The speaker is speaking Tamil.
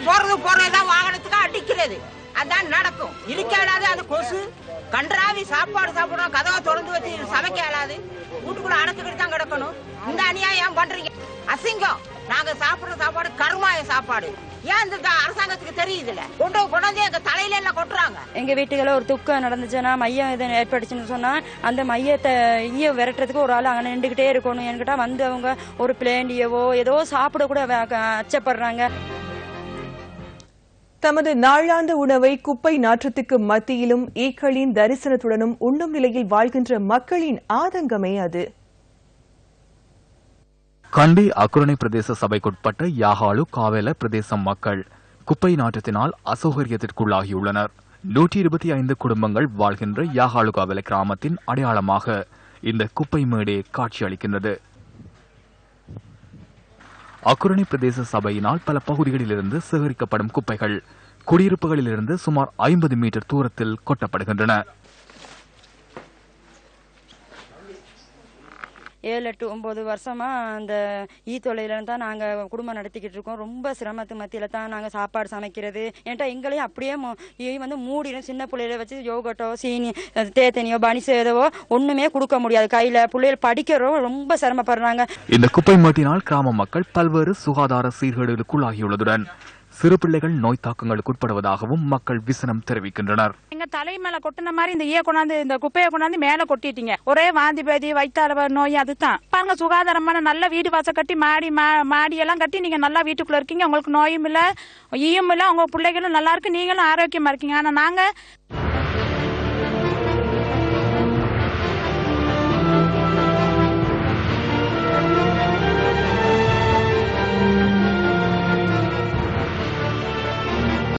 போறதுதான் வாகனத்துக்கு அடிக்கிறது. அதான் நடக்கும். இருக்க இயலாது. அது கொசு கன்றாவி சாப்பாடு சாப்பிடணும். கதவை திறந்து வச்சு சமைக்க இயலாது. வீட்டுக்குள்ள அடைச்சுக்கிட்டு தான் கிடக்கணும். இந்த அநியாயம் பண்றீங்க. அசிங்கம். நாங்க சாப்பிடுற சாப்பாடு கருமாய சாப்பாடு. ஏன் இந்த அரசாங்கத்துக்கு தெரியுதுல? கொண்டு எங்க தலையில எல்லாம் கொட்டுறாங்க. எங்க வீட்டுல ஒரு துக்கம் நடந்துச்சுன்னா மையம் எதுவும் ஏற்பட்டுச்சுன்னு சொன்னா அந்த மையத்தை ஈய விரட்டுறதுக்கு ஒரு ஆள் அங்க நின்றுகிட்டே இருக்கணும். என்கிட்ட வந்து அவங்க ஒரு பிளேண்டியவோ ஏதோ சாப்பிட கூட அச்சப்படுறாங்க. தமது நாளாந்த உணவை குப்பை நாற்றத்துக்கு மத்தியிலும் ஈக்களின் தரிசனத்துடனும் உண்ணும் நிலையில் வாழ்கின்ற மக்களின் ஆதங்கமே அது. கண்டி அக்குரணை பிரதேச சபைக்குட்பட்ட யாகாலு காவேல பிரதேச மக்கள் குப்பை நாற்றத்தினால் அசௌகரியத்திற்குள்ளாகியுள்ளனர். 125 குடும்பங்கள் வாழ்கின்ற யாகாலு காவேல கிராமத்தின் அடையாளமாக இந்த குப்பை மேடே காட்சியளிக்கின்றது. அக்குரணை பிரதேச சபையினால் பல பகுதிகளிலிருந்து சேகரிக்கப்படும் குப்பைகள் குடியிருப்புகளிலிருந்து சுமார் 50 மீட்டர் தூரத்தில் கொட்டப்படுகின்றன. 7-8-9 வருஷமா அந்த தொலைல தான் நாங்க குடும்பம் நடத்திக்கிட்டு இருக்கோம். ரொம்ப சிரமத்து மத்தியில தான் நாங்க சாப்பாடு சமைக்கிறது. ஏன்டா எங்களையும் அப்படியே வந்து மூடிடும். சின்ன பிள்ளையில வச்சு யோகட்டோ சீனி தேத்தனியோ பனிசோ ஏதோ ஒண்ணுமே கொடுக்க முடியாது. கையில பிள்ளைகள் படிக்கிறோம் ரொம்ப சிரமப்படுறாங்க. இந்த குப்பை மேட்டினால் கிராம மக்கள் பல்வேறு சுகாதார சீர்கேடுகளுக்குள்ளாகியுள்ளதுடன் சிறு பிள்ளைகள் நோய் தாக்கங்களுக்கு உட்படுவதாகவும் மக்கள் விசனம் தெரிவிக்கின்றனர். எங்க தலை மேல கொட்டின மாதிரி இந்த குப்பையை கொண்டாந்து மேல கொட்டிட்டீங்க. ஒரே வாந்தி பேதி வயிற்றால நோய் அதுதான். பாருங்க சுகாதாரமான நல்ல வீடு வாசல் கட்டி மாடி எல்லாம் கட்டி நீங்க நல்லா வீட்டுக்குள்ள இருக்கீங்க. உங்களுக்கு நோயும் இல்ல ஈயும் இல்ல. உங்க பிள்ளைகளும் நல்லா இருக்கு. நீங்களும் ஆரோக்கியமா இருக்கீங்க. ஆனா நாங்க